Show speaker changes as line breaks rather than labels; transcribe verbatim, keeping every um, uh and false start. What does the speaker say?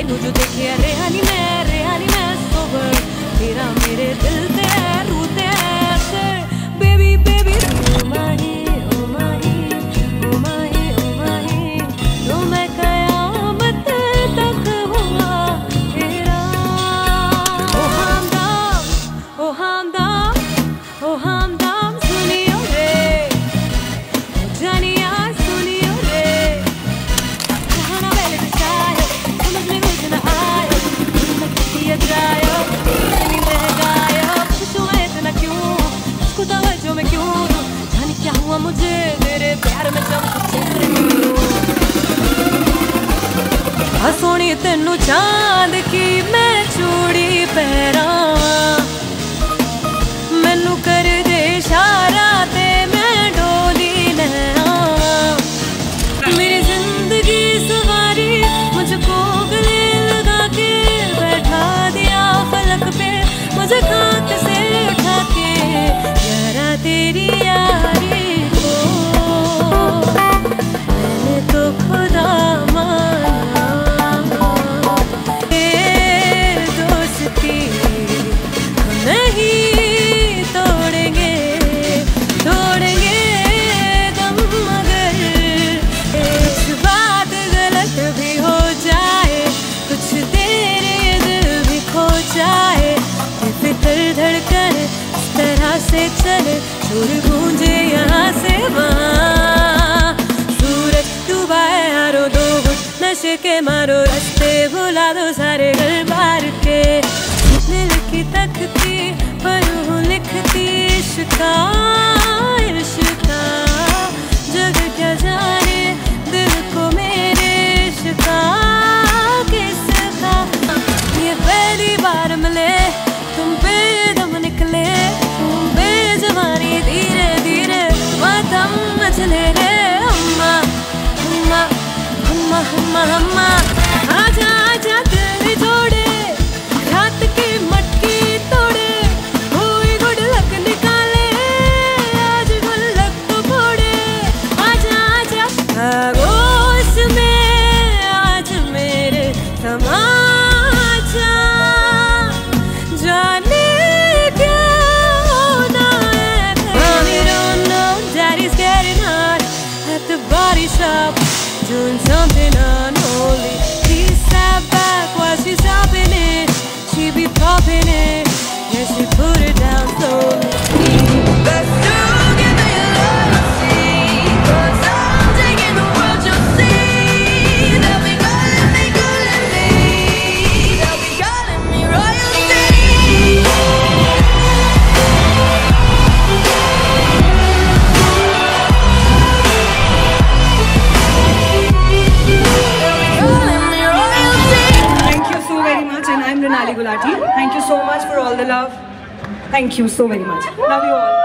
तेनू जो देखे रेहा नी मैं रेहा नी मैं सोबर तेरा मेरे दिल ते रू ते असर बेबी बेबी ओ माही ओ माही ओ माही ओ माही तो मैं कयामत तक हुआ तेरा ओ हमदम ओ हमदम ओ हमदम सुनियो रे जानिया सुनियो रे कहाना पहले दिखायो समझ में कुछ न आयो मैं किया जायो इतनी महंगायो पूछो इतना क्यों इसको तवज्जो मैं क्यों दूं जाने क्या हुआ मुझे मेरे प्यार में जब आ सोनी तेनू चांद की मैं चूड़ी पहरा मैनू कर दे इशारा ते मैं डोली लहरा मेरी जिंदगी सवारी मुझको गले लगा के बैठा दिया फलक पे मुझे खाक से उठा के यारा तेरी यारी को मैंने तो खुदा माना ये दोस्ती हम नहीं तोड़ेंगे तोड़ेंगे दम मगर एक बात गलत भी हो जाए कुछ तेरे दिल भी खो जाए फिर धड़कन इस तरह से चले शोर गूंजे यहाँ से वहाँ सूरज डूबा है हारो दो घुट नशे के मारो रास्ते भुला दो सारे घर बार के दिल की तकती पर हूँ लिखती इश्का इश्का जग क्या जाने दिल को मेरे इश्का किसका ये पहली बार मिले तुम पे दम निकले तुम पे जवानी धीरे धीरे मातम मचले रे अम्मा अम्मा अम्मा अम्मा अम्मा आजा आजा दिल जोड़े रात की मटकी तोड़े कोई गुड लक निकाले आज गुल्लक तो फोड़े आजा आजा खामोश में आज मेरे तमाचा जाने क्या होना है Mommy don't know Daddy's getting hot at the body shop doing something unholy Please step back while she's hopping it she be popping it yeah she put it down slowly Let's do give me loyalty cause I'm taking the world you'll see they'll be calling me calling me they'll be calling me royalty
Thank you so very much, and I'm Renali Gulati. Thank you so much for all the love. Thank you so very much. Love you all.